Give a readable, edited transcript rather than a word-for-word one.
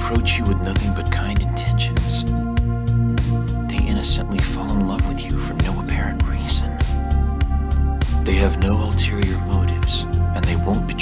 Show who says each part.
Speaker 1: approach you with nothing but kind intentions. They innocently fall in love with you for no apparent reason. They have no ulterior motives, and they won't betray